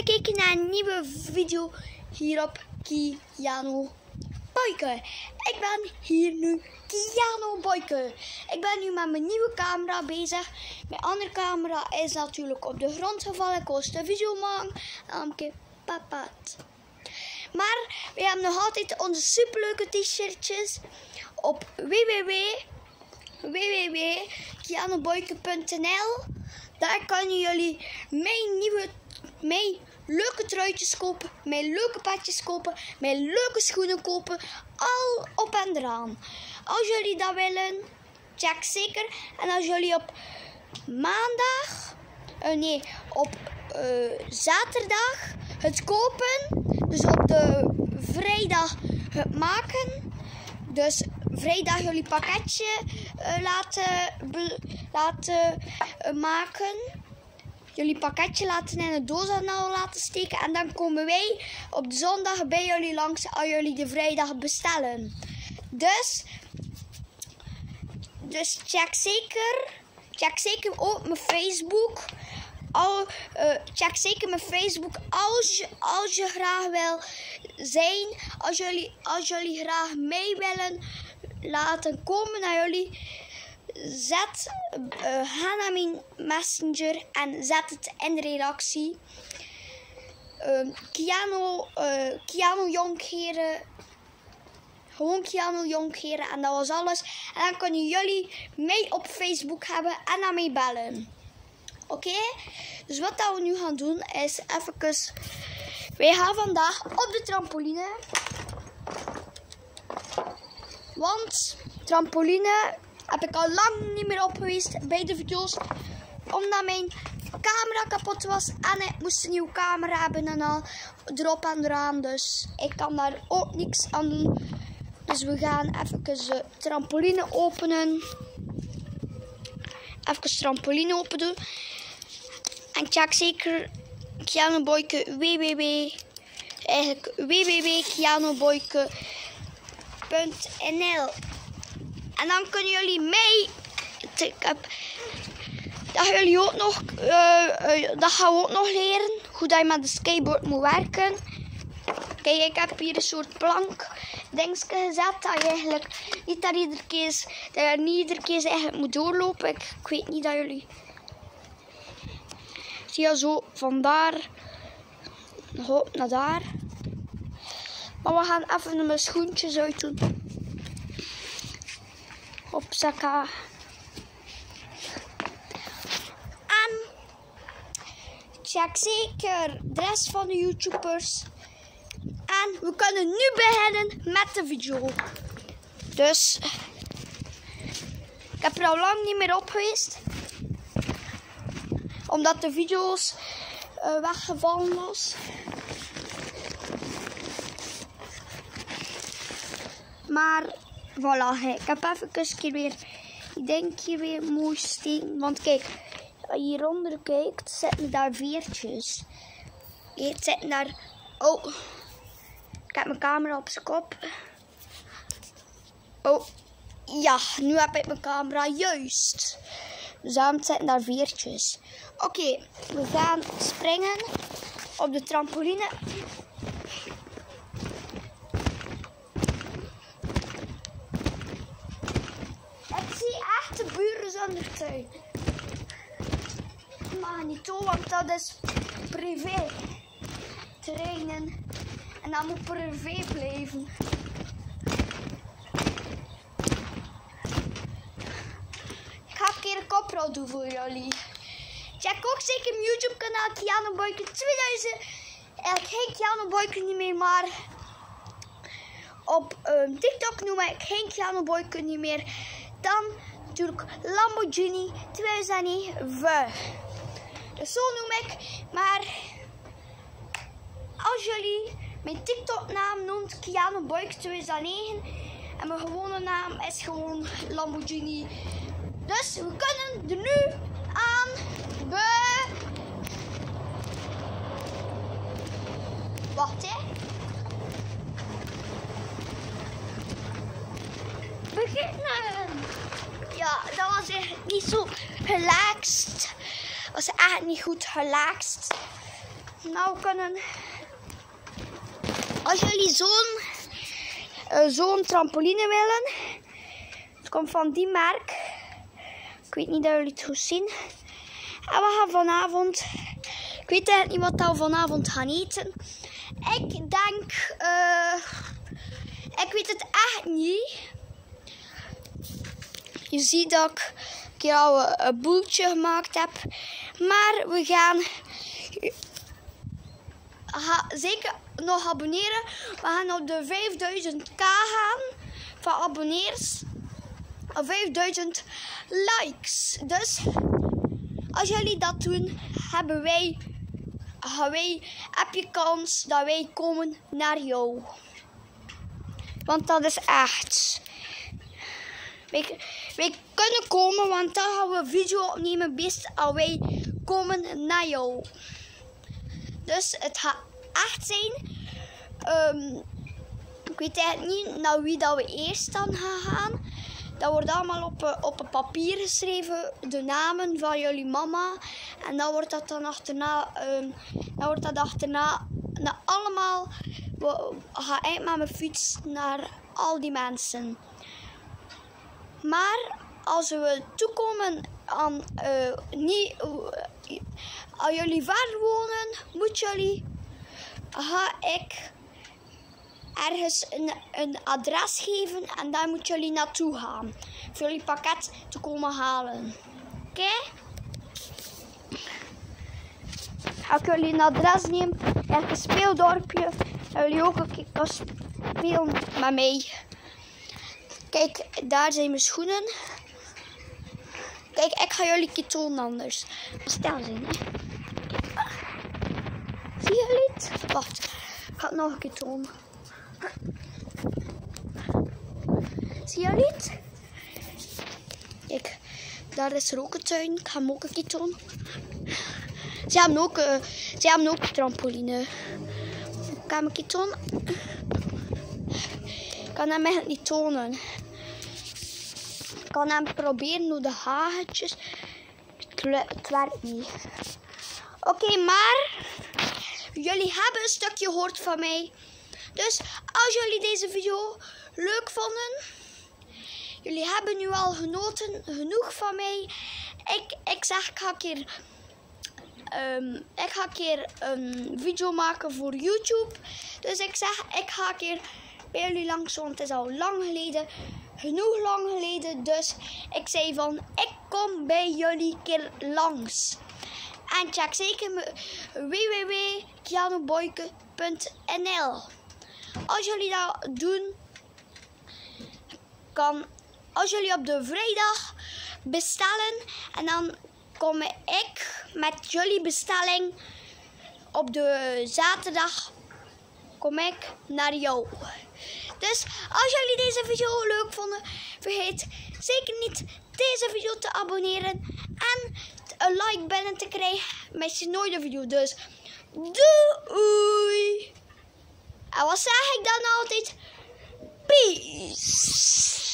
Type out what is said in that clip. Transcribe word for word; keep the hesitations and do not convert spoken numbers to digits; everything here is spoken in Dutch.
gekeken naar een nieuwe video hier op Kiano Boyke. Ik ben hier nu Kiano Boyke. Ik ben nu met mijn nieuwe camera bezig. Mijn andere camera is natuurlijk op de grond gevallen. Ik was de video maken. En ik papat. Maar we hebben nog altijd onze superleuke t-shirtjes op w w w punt kianoboyke punt n l. Daar kunnen jullie mijn nieuwe, mijn leuke truitjes kopen, mijn leuke petjes kopen, mijn leuke schoenen kopen, al op en eraan. Als jullie dat willen, check zeker. En als jullie op maandag, uh, nee, op uh, zaterdag het kopen, dus op de vrijdag het maken, dus vrijdag jullie pakketje uh, laten, be, laten uh, maken. Jullie pakketje laten in een doos en al laten steken. En dan komen wij op de zondag bij jullie langs als jullie de vrijdag bestellen. Dus, dus check zeker. Check zeker ook mijn Facebook. Al, uh, check zeker mijn Facebook als je, als je graag wil zijn. Als jullie, als jullie graag mee willen laten komen naar jullie. Zet, uh, ga naar mijn messenger en zet het in de redactie. Uh, Kiano, uh, Kiano Jonkeren. Gewoon Kiano Jonkeren en dat was alles. En dan kunnen jullie mij op Facebook hebben en naar mij bellen. Oké? Okay? Dus wat dat we nu gaan doen is even... Wij gaan vandaag op de trampoline. Want trampoline heb ik al lang niet meer op geweest bij de video's. Omdat mijn camera kapot was. En ik moest een nieuwe camera hebben en al erop en eraan. Dus ik kan daar ook niks aan doen. Dus we gaan even de trampoline openen. Even de trampoline open doen. En check zeker Kiano Boyke www. Eigenlijk w w w punt kianoboyke punt n l. En dan kunnen jullie mee. Ik heb, dat gaan jullie ook nog. Uh, uh, dat gaan we ook nog leren. Hoe dat je met de skateboard moet werken. Kijk, ik heb hier een soort plank dingetje gezet. Dat je eigenlijk niet dat iedere keer, dat je niet iedere keer eigenlijk moet doorlopen. Ik, ik weet niet dat jullie. Zie je zo vandaar hop naar daar. Maar we gaan even mijn schoentjes uit doen. Hopsaka. En check zeker de rest van de YouTubers. En we kunnen nu beginnen met de video. Dus ik heb er al lang niet meer op geweest. Omdat de video's uh, weggevallen was. Maar voilà, ik heb even een keer weer, ik denk hier weer mooi steken. Want kijk, als je hieronder kijkt, zitten daar veertjes. Hier zitten daar, oh, ik heb mijn camera op zijn kop. Oh, ja, nu heb ik mijn camera juist. Dus daarom zitten daar veertjes. Oké, okay, we gaan springen op de trampoline. Ik zie echt de buren zonder tuin. Ik mag niet toe, want dat is privé. Trainen. En dat moet privé blijven. Ik ga een keer een koprol doen voor jullie. Check ook zeker mijn YouTube kanaal Kiano Boyke tweeduizend. Eigenlijk geen Kiano Boyke niet meer, maar op um, TikTok noem ik geen Kiano Boyke niet meer. Dan natuurlijk Lamborghini tweeduizend negen. Dus zo noem ik. Maar als jullie mijn TikTok naam noemt Kiano Boyke tweeduizend negen en mijn gewone naam is gewoon Lamborghini. Dus we kunnen er nu aan be... Wacht hè. Beginnen. Ja, dat was echt niet zo relaxed. Was echt niet goed relaxed. nou kunnen, als jullie zo'n uh, zo'n trampoline willen, het komt van die merk. Ik weet niet of jullie het goed zien. En we gaan vanavond, ik weet eigenlijk niet wat we vanavond gaan eten. Ik denk, uh, ik weet het echt niet. Je ziet dat ik een keer al een boeltje gemaakt heb. Maar we gaan ga zeker nog abonneren. We gaan op de vijfduizend k gaan van abonneers. Of vijfduizend likes. Dus als jullie dat doen, hebben wij, gaan wij, heb je kans dat wij komen naar jou. Want dat is echt. Wij, wij kunnen komen, want dan gaan we een video opnemen best als wij komen naar jou. Dus het gaat echt zijn. Um, ik weet eigenlijk niet naar wie dat we eerst dan gaan gaan. Dat wordt allemaal op, op een papier geschreven, de namen van jullie mama. En dan wordt dat dan achterna, um, dan wordt dat achterna, nou allemaal, we gaan eigenlijk met mijn fiets naar al die mensen. Maar als we toekomen aan, uh, niet, uh, als jullie ver wonen, moet jullie, ga ik ergens een, een adres geven en daar moeten jullie naartoe gaan. Voor jullie pakket te komen halen. Oké? Okay? Als ik jullie een adres neem, ergens een speeldorpje, dat jullie ook een keer kan spelen met mij. Kijk, daar zijn mijn schoenen. Kijk, ik ga jullie een keer tonen anders. Stel zijn, hè. Zie jullie het? Wacht, ik ga het nog een keer tonen. Zie jullie het? Kijk, daar is er ook een tuin. Ik ga hem ook een keer tonen. Ze hebben ook, uh, ze hebben ook een trampoline. Ik ga hem een keer tonen. Ik kan hem echt niet tonen. Ik kan hem proberen door de hagetjes. Het werkt niet. Oké, okay, maar jullie hebben een stukje gehoord van mij. Dus als jullie deze video leuk vonden, jullie hebben nu al genoten genoeg van mij. Ik, ik zeg, ik ga een keer, um, ik ga een keer een video maken voor YouTube. Dus ik zeg, ik ga een keer bij jullie langs, want het is al lang geleden. Genoeg lang geleden. Dus ik zei van, ik kom bij jullie een keer langs. En check zeker w w w punt kianoboyke punt n l. Als jullie dat doen, kan, als jullie op de vrijdag bestellen en dan kom ik met jullie bestelling op de zaterdag kom ik naar jou. Dus als jullie deze video leuk vonden, vergeet zeker niet deze video te abonneren en een like binnen te krijgen. Mis je nooit een video. Dus doei! En wat zeg ik dan altijd? Peace!